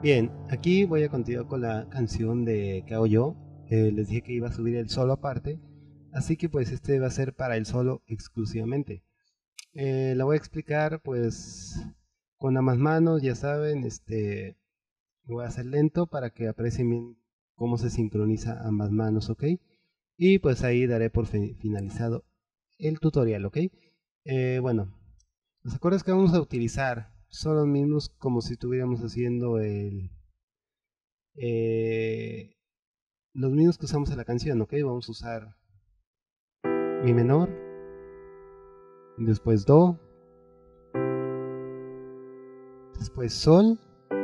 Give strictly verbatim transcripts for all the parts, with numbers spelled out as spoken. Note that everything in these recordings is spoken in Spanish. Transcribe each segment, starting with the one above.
Bien, aquí voy a continuar con la canción de ¿Qué hago yo? Eh, les dije que iba a subir el solo aparte, así que pues este va a ser para el solo exclusivamente. Eh, la voy a explicar pues con ambas manos, ya saben, este, lo voy a hacer lento para que aprecien bien cómo se sincroniza ambas manos, ¿ok? Y pues ahí daré por fi- finalizado el tutorial, ¿ok? Eh, bueno, los acordes que vamos a utilizar son los mismos como si estuviéramos haciendo el eh, los mismos que usamos en la canción, ¿ok? Vamos a usar mi menor, después do, después sol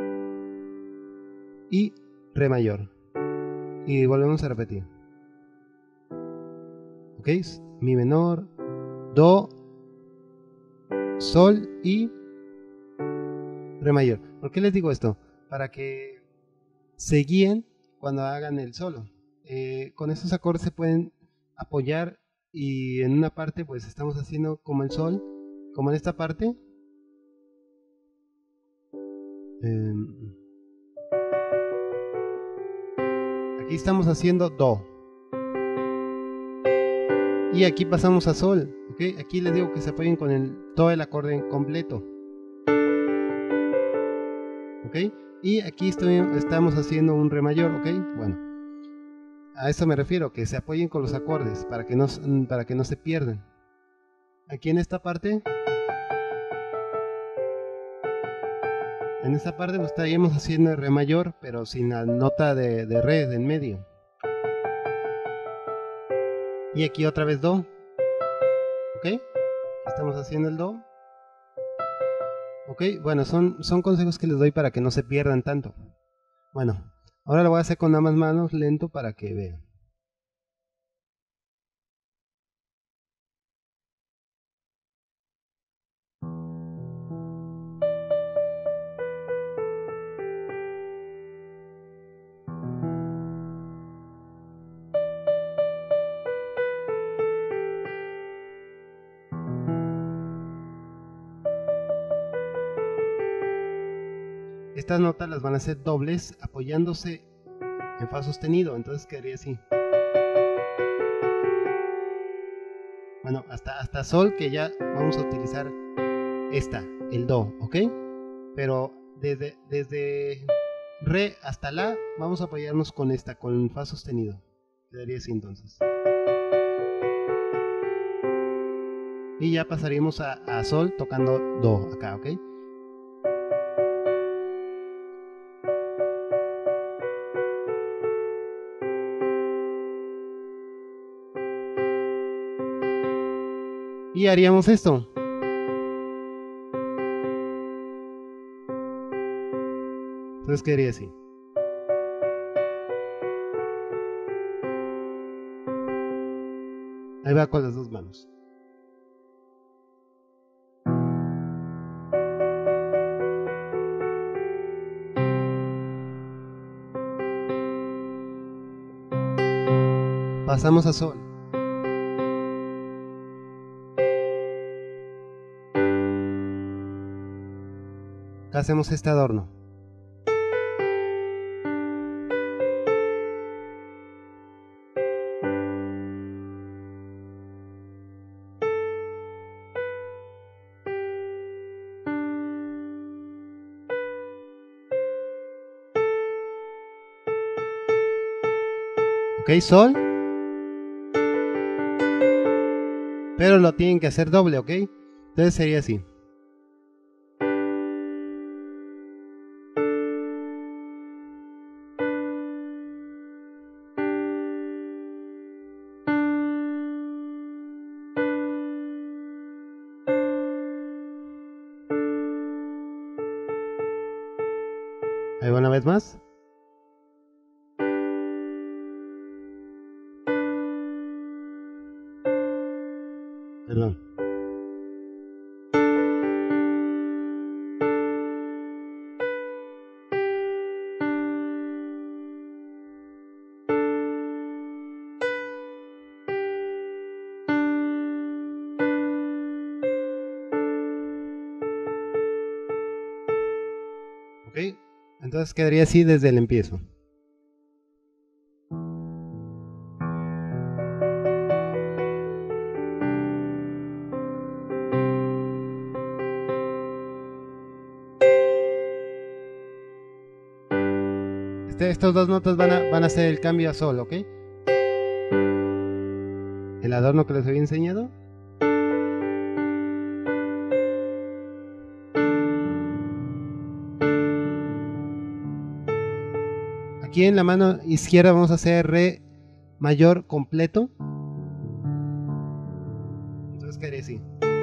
y re mayor. Y volvemos a repetir, ¿ok? Mi menor, do, sol y re mayor. ¿Por qué les digo esto? Para que se guíen cuando hagan el solo. Eh, con estos acordes se pueden apoyar y en una parte pues estamos haciendo como el sol, como en esta parte. Eh, aquí estamos haciendo do. Y aquí pasamos a sol, ¿ok? Aquí les digo que se apoyen con el, todo el acorde completo, ¿ok? Y aquí estoy, estamos haciendo un re mayor, ¿ok? Bueno, a eso me refiero, que se apoyen con los acordes para que no, para que no se pierdan. Aquí en esta parte, en esta parte lo estaríamos haciendo el re mayor, pero sin la nota de, de re en medio. Y aquí otra vez do, ¿ok? Estamos haciendo el do. Ok, bueno, son, son consejos que les doy para que no se pierdan tanto. Bueno, ahora lo voy a hacer con ambas manos lento para que vean. Estas notas las van a hacer dobles apoyándose en fa sostenido, entonces quedaría así. Bueno, hasta, hasta sol, que ya vamos a utilizar esta, el do, ¿ok? Pero desde, desde re hasta la vamos a apoyarnos con esta, con fa sostenido. Quedaría así entonces. Y ya pasaríamos a, a sol tocando do acá, ¿ok? Y haríamos esto. Entonces quedaría así. Ahí va con las dos manos. Pasamos a sol. Acá hacemos este adorno. Ok, sol. Pero lo tienen que hacer doble, ok. Entonces sería así. Ahí va una vez más. Perdón. Ok. Entonces quedaría así desde el empiezo. Este, estos dos notas van a, van a hacer el cambio a sol, ¿ok? El adorno que les había enseñado. Aquí en la mano izquierda vamos a hacer re mayor completo. Entonces quedaría así.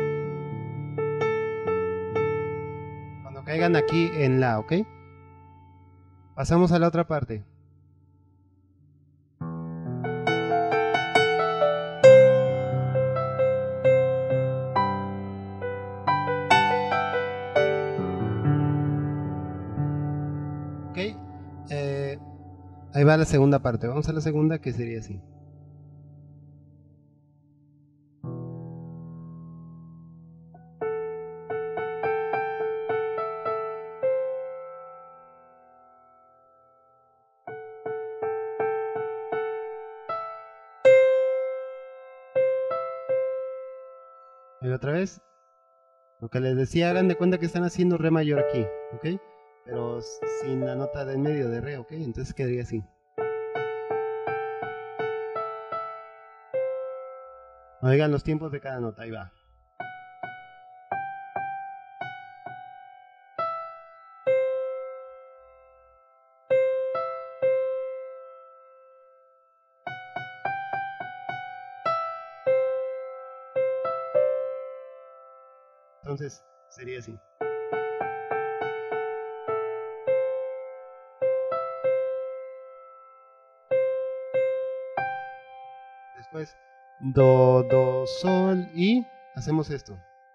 Cuando caigan aquí en la, ¿ok? Pasamos a la otra parte. Ok. Eh, ahí va la segunda parte. Vamos a la segunda, que sería así. Y otra vez, lo que les decía, hagan de cuenta que están haciendo re mayor aquí, ¿ok? Pero sin la nota de en medio de re, ¿ok? Entonces quedaría así. Oigan los tiempos de cada nota, ahí va. Entonces sería así. Después, do, do, sol y hacemos esto.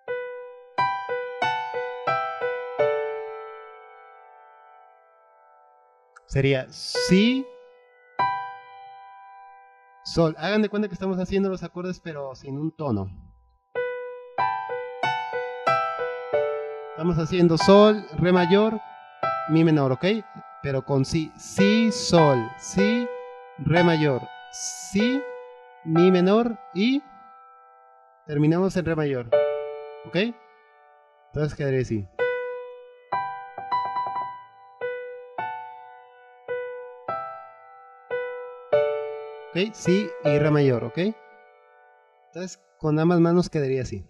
Sería si, sol. Hagan de cuenta que estamos haciendo los acordes pero sin un tono. Estamos haciendo sol, re mayor, mi menor, ¿ok? Pero con si, si, sol, si, re mayor, si, mi menor y terminamos en re mayor, ¿ok? Entonces quedaría así. ¿Ok? Si y re mayor, ¿ok? Entonces con ambas manos quedaría así.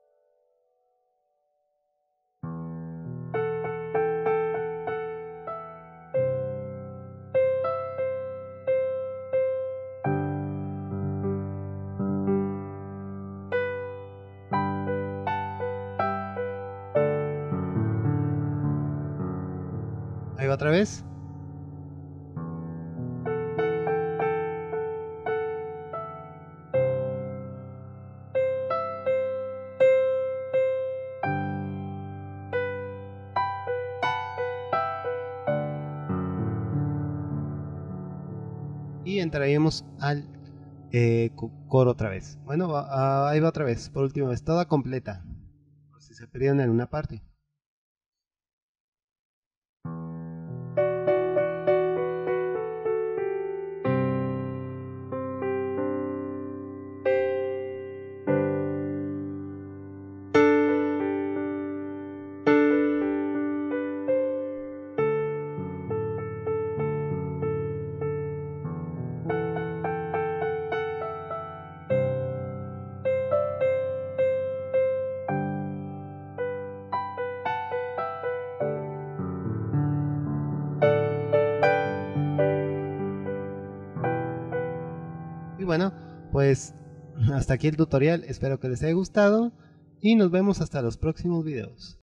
Ahí va otra vez. Y entraríamos al eh, coro otra vez. Bueno, va, ahí va otra vez, por última vez, toda completa, por si se perdieron en una parte. Y bueno, pues hasta aquí el tutorial, espero que les haya gustado y nos vemos hasta los próximos videos.